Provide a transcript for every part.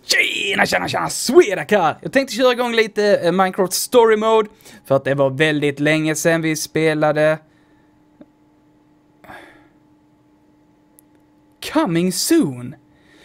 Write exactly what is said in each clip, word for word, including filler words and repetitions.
Tjena, tjena, tjena, Swedak här! Jag tänkte köra igång lite eh, Minecraft Story Mode, för att det var väldigt länge sedan vi spelade. Coming soon!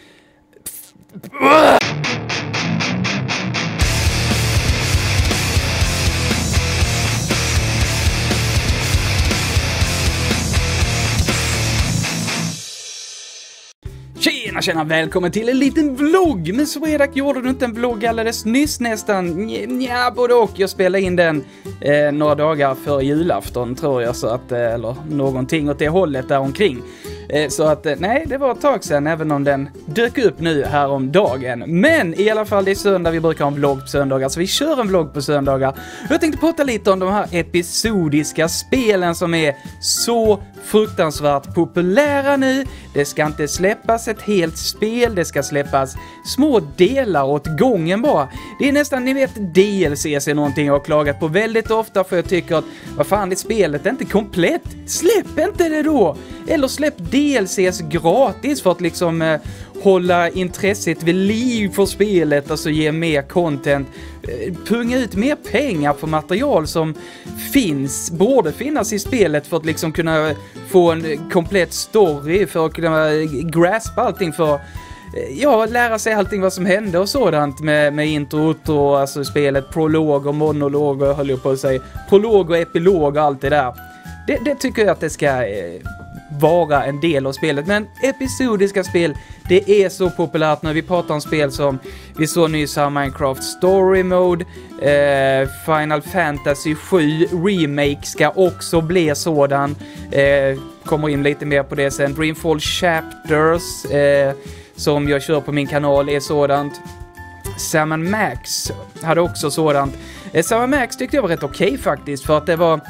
Tjena, tjena, välkommen till en liten vlogg. Men Swedak, gjorde du inte en vlogg alldeles nyss nästan? Nja, både och. Jag spelade in den eh, några dagar för julafton, tror jag, så att, eh, eller någonting åt det hållet där omkring. Eh, så att, eh, nej, det var ett tag sedan, även om den dök upp nu här om dagen. Men i alla fall, det är söndag, vi brukar ha en vlogg på söndagar, så vi kör en vlogg på söndagar. Jag tänkte prata lite om de här episodiska spelen som är så fruktansvärt populära nu. Det ska inte släppas ett helt spel, det ska släppas små delar åt gången bara. Det är nästan, ni vet, D L C är någonting jag har klagat på väldigt ofta, för jag tycker att, vad fan, det spelet är inte komplett. Släpp inte det då! Eller släpp D L Cs gratis för att liksom eh, hålla intresset vid liv för spelet, alltså ge mer content, eh, punga ut mer pengar för material som finns, borde finnas i spelet för att liksom kunna få en komplett story, för att kunna graspa allting, för ja, lära sig allting vad som hände och sådant med, med intro, outro, alltså spelet, prolog och monolog och höll jag på att säga, prolog och epilog och allt det där. Det, det tycker jag att det ska eh, vara en del av spelet. Men episodiska spel, det är så populärt när vi pratar om spel som vi såg nyss här, Minecraft Story Mode, eh, Final Fantasy sju Remake ska också bli sådan. Eh, kommer in lite mer på det sen. Dreamfall Chapters, eh, som jag kör på min kanal, är sådant. Sam and Max hade också sådant. Eh, Sam and Max tyckte jag var rätt okej okay, faktiskt, för att det var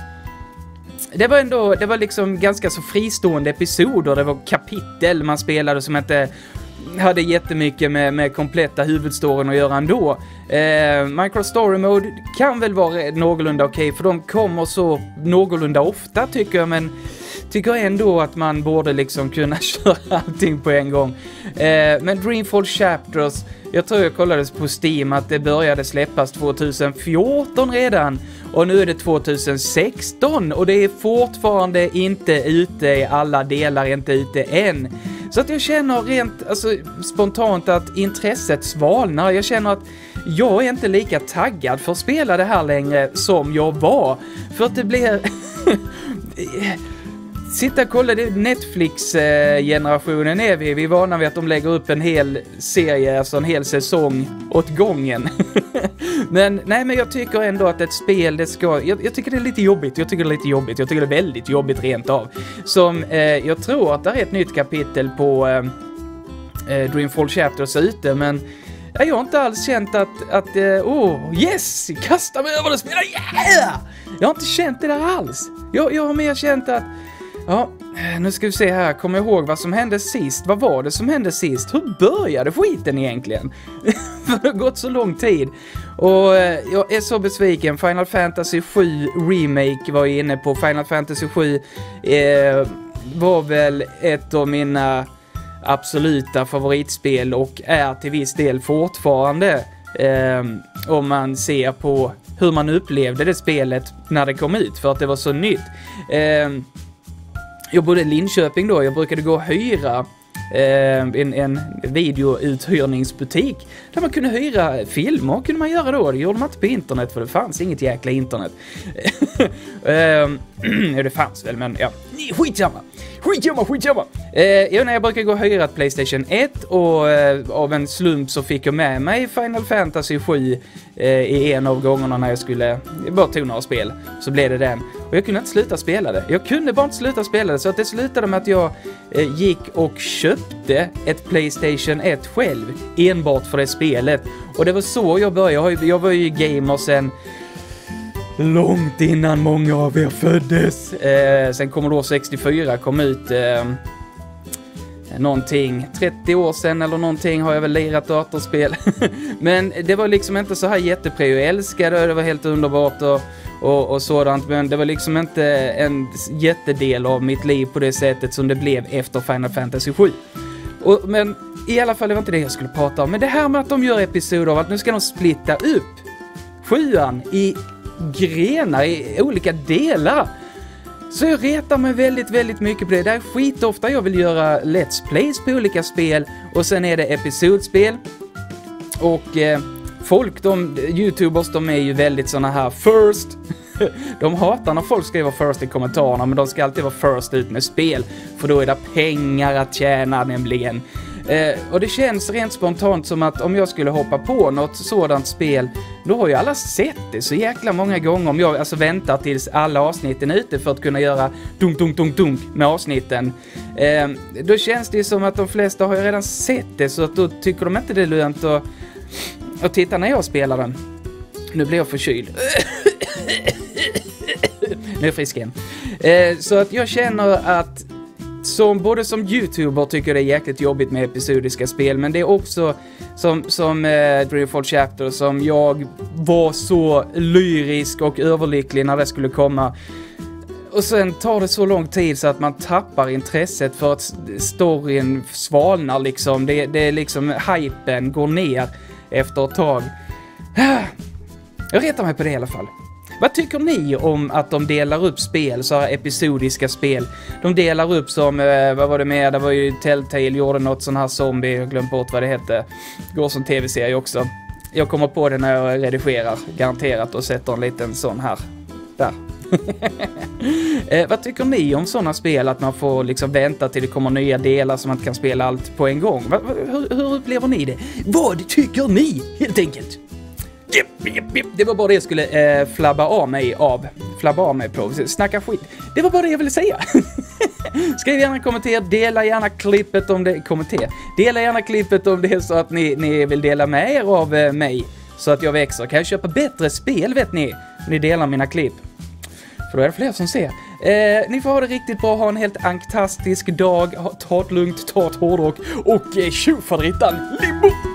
Det var ändå, det var liksom ganska så fristående episoder. Det var kapitel man spelade som inte hade jättemycket med, med kompletta huvudstoryn att göra ändå. Eh, Minecraft Story Mode kan väl vara någorlunda okej, okay, för de kommer så någorlunda ofta tycker jag, men tycker ändå att man borde liksom kunna köra allting på en gång. Eh, men Dreamfall Chapters, jag tror jag kollade på Steam att det började släppas tjugohundrafjorton redan. Och nu är det tjugohundrasexton och det är fortfarande inte ute i alla delar, inte ute än. Så att jag känner rent alltså, spontant att intresset svalnar. Jag känner att jag är inte lika taggad för att spela det här längre som jag var. För att det blir... Sitta och kolla, det Netflix-generationen är vi. Vi är vana vid att de lägger upp en hel serie, alltså en hel säsong åt gången. men nej, men jag tycker ändå att ett spel, det ska... Jag, jag tycker det är lite jobbigt, jag tycker det är lite jobbigt. Jag tycker det är väldigt jobbigt rent av. Som, eh, jag tror att det är ett nytt kapitel på eh, Dreamfall Chapters ute, men... Jag har inte alls känt att, att uh, oh, yes, kasta mig över och spela, yeah! Jag har inte känt det där alls. Jag, jag har mer känt att, ja, nu ska vi se här, kommer jag ihåg vad som hände sist? Vad var det som hände sist? Hur började skiten egentligen? För det har gått så lång tid. Och uh, jag är så besviken. Final Fantasy sju Remake var jag inne på. Final Fantasy sju uh, var väl ett av mina... absoluta favoritspel och är till viss del fortfarande eh, om man ser på hur man upplevde det spelet när det kom ut, för att det var så nytt. Eh, jag bodde i Linköping då, jag brukade gå och hyra eh, en, en videouthyrningsbutik där man kunde hyra filmer, kunde man göra då. Det gjorde man inte på internet, för det fanns inget jäkla internet. eh, ja, det fanns väl, men ja, skitsamma. Skitsamma, skitsamma. Eh, jag, när jag brukar gå och hyra ett PlayStation ett och eh, av en slump så fick jag med mig Final Fantasy sju eh, i en av gångerna när jag skulle, jag bara tog några spel, så blev det den. Och jag kunde inte sluta spela det. Jag kunde bara inte sluta spela det, så att det slutade med att jag eh, gick och köpte ett PlayStation ett själv, enbart för det spelet. Och det var så jag började. Jag, jag var ju gamer sen långt innan många av er föddes. Eh, sen Commodore sextiofyra kom ut eh, någonting, trettio år sedan eller någonting har jag väl lirat datorspel. Men det var liksom inte så här jättepre. Jag älskade det, det var helt underbart och, och, och sådant. Men det var liksom inte en jättedel av mitt liv på det sättet som det blev efter Final Fantasy sju. Och, men i alla fall, det var inte det jag skulle prata om. Men det här med att de gör episoder av att nu ska de splitta upp sjuan i grenar, i olika delar. Så jag retar mig väldigt, väldigt mycket på det. Det är skitofta jag vill göra Let's Plays på olika spel. Och sen är det episodspel. Och eh, folk, de, YouTubers, de är ju väldigt såna här first. De hatar när folk skriver first i kommentarerna, men de ska alltid vara first ut med spel. För då är det pengar att tjäna nämligen. Eh, och det känns rent spontant som att om jag skulle hoppa på något sådant spel, då har ju alla sett det så jäkla många gånger. Om jag alltså väntar tills alla avsnitten är ute för att kunna göra dunk, dunk, dunk, dunk med avsnitten. Eh, då känns det som att de flesta har ju redan sett det, så att då tycker de inte det är lönt att, att titta när jag spelar den. Nu blir jag förkyld. Nu är jag frisk igen. Eh, så att jag känner att som, både som YouTuber tycker det är jäkligt jobbigt med episodiska spel, men det är också som, som eh, Dreamfall Chapter, som jag var så lyrisk och överlycklig när det skulle komma. Och sen tar det så lång tid så att man tappar intresset för att storyn svalnar liksom. Det, det är liksom, hypen går ner efter ett tag. Jag retar mig på det i alla fall. Vad tycker ni om att de delar upp spel, så här episodiska spel? De delar upp som, eh, vad var det med? Det var ju Telltale gjorde något sån här zombie, jag glömde bort vad det hette. Går som tv-serie också. Jag kommer på det när jag redigerar, garanterat, och sätter en liten sån här. Där. eh, vad tycker ni om såna spel, att man får liksom vänta till det kommer nya delar så man inte kan spela allt på en gång? Va, va, hur, hur upplever ni det? Vad tycker ni, helt enkelt? Det var bara det jag skulle eh, flabba av mig av. Flabba av mig på. Snacka skit. Det var bara det jag ville säga. Skriv gärna en kommentar. Dela gärna klippet om det. Kommentar. Dela gärna klippet om det är så att ni, ni vill dela med er av eh, mig. Så att jag växer. Kan jag köpa bättre spel, vet ni? Ni delar mina klipp. För då är det fler som ser. Eh, ni får ha det riktigt bra. Ha en helt fantastisk dag. Ta det lugnt. Ta ett hårdrock. Och eh, tjofaderittan. Limbo!